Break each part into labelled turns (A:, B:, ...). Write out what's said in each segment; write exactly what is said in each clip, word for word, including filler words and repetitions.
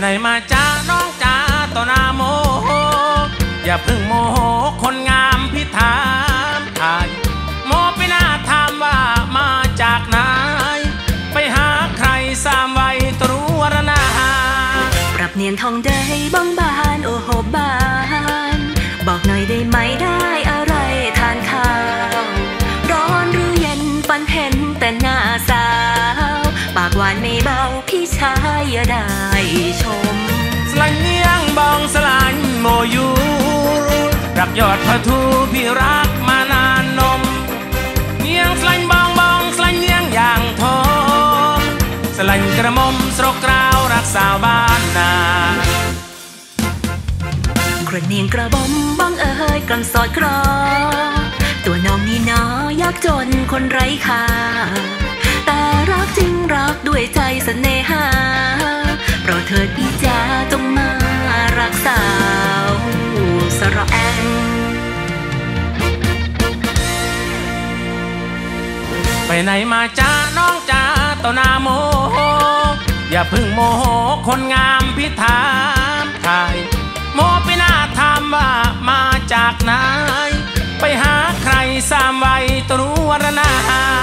A: ไหนมาจ้าน้องจ้าต่อหน้าโมโหอย่าพึ่งโมโหคนงามพิธามทายโมไปหน้าถามว่ามาจากไหนไปหาใครสามไว้ตรู้วรณา
B: ปรับเนียนทองได้บ้องบานโอ้โหบานบอกหน่อยได้ไหมได้อะไรทานข้าวร้อนหรือเย็นฝันเห็นแต่หน้าสาวปากหวานไม่เบาพี่ชายอย่าได้ชม
A: สลังเนียงบองสลังโมยูรักยอดพะทูพี่รักมานานนมเนียงสลังบองบองสลังเนียงอย่างทองสลังกระมมสรกกราวรักสาวบ้านนาก
B: ระเนียงกระบมบ้องเอ๋ยกลำสอดครอตัวน้องนี่น้อยากจนคนไร้ค่าแต่รักจริงรักด้วยใจเสน่หาโปรดเถิดพี่จ๋าจงมารักสาวสระแอง
A: ไปไหนมาจ้าน้องจ้าต่อหน้าโมโหอย่าพึ่งโมโหคนงามพิธามทายโมไปหน้าถามว่ามาจากไหนไปหาใครสามไว้ตรู้วรณา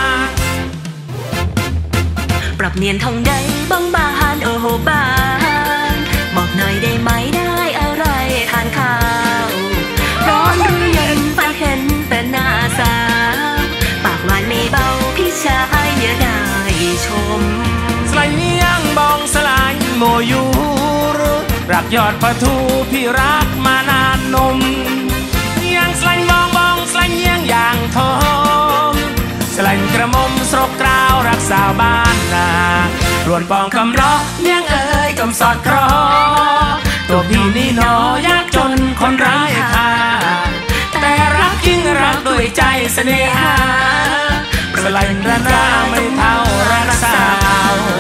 B: ปรับเนียนทองได้บ้องบานโอ้โหบานบอกหน่อยได้ไหมได้อะไรทานข้าวร้อนหรือเย็นฝันเห็นแต่หน้าสาวปากหวานไม่เบาพี่ชายอย่าได้ชม
A: สลายเนียงบองสลายโมยูรักยอดปะทูพี่รักมานานนมเนียงสลายบองบองสลายเนียงอย่างทองสลายกระมมสรกกราวรักสาวบ้านนารวนปองกำร้อเนียงเอ๋ยกำสอดครอตัวพี่นี่หนอยากจนคนไร้ค่าแต่รักจริงรักด้วยใจเสน่หาสลายระนาไม่เท่ารักสาว